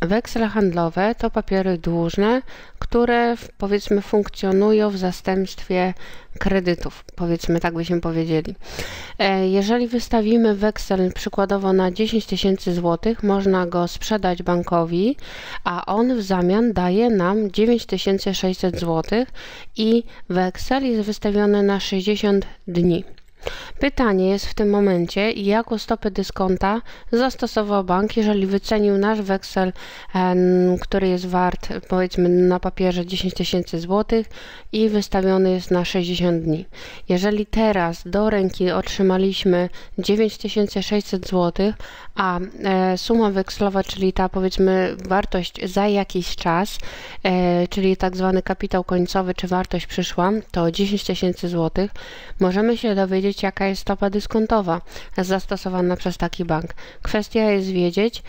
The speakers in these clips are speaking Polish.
Weksle handlowe to papiery dłużne, które powiedzmy funkcjonują w zastępstwie kredytów, powiedzmy tak byśmy powiedzieli. Jeżeli wystawimy weksel przykładowo na 10 tysięcy złotych, można go sprzedać bankowi, a on w zamian daje nam 9600 zł i weksel jest wystawiony na 60 dni. Pytanie jest w tym momencie, jaką stopę dyskonta zastosował bank, jeżeli wycenił nasz weksel, który jest wart powiedzmy na papierze 10 tysięcy złotych i wystawiony jest na 60 dni. Jeżeli teraz do ręki otrzymaliśmy 9600 zł, a suma wekslowa, czyli ta powiedzmy wartość za jakiś czas, czyli tak zwany kapitał końcowy czy wartość przyszła, to 10 tysięcy złotych, możemy się dowiedzieć, jaka jest stopa dyskontowa zastosowana przez taki bank. Kwestia jest wiedzieć,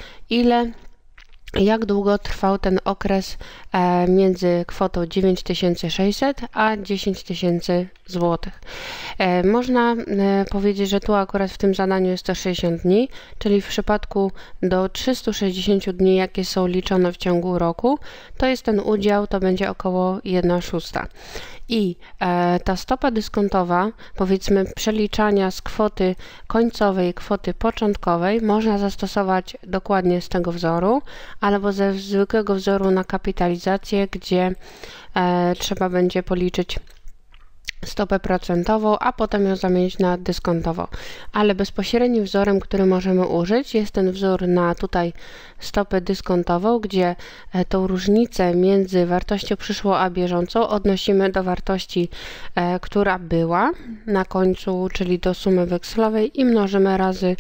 jak długo trwał ten okres między kwotą 9600 a 10 tysięcy złotych. Można powiedzieć, że tu akurat w tym zadaniu jest to 60 dni, czyli w przypadku do 360 dni, jakie są liczone w ciągu roku, to jest ten udział, to będzie około 1/6. I ta stopa dyskontowa, powiedzmy przeliczania z kwoty końcowej, kwoty początkowej, można zastosować dokładnie z tego wzoru, albo ze zwykłego wzoru na kapitalizację, gdzie trzeba będzie policzyć stopę procentową, a potem ją zamienić na dyskontową. Ale bezpośrednim wzorem, który możemy użyć, jest ten wzór na tutaj stopę dyskontową, gdzie tą różnicę między wartością przyszłą a bieżącą odnosimy do wartości, która była na końcu, czyli do sumy wekslowej i mnożymy razy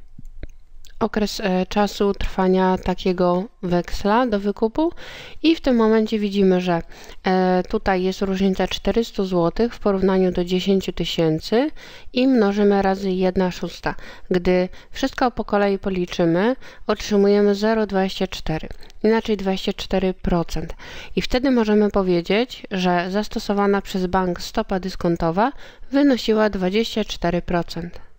okres czasu trwania takiego weksla do wykupu i w tym momencie widzimy, że tutaj jest różnica 400 zł w porównaniu do 10 tysięcy i mnożymy razy 1/6. Gdy wszystko po kolei policzymy, otrzymujemy 0,24, inaczej 24%. I wtedy możemy powiedzieć, że zastosowana przez bank stopa dyskontowa wynosiła 24%.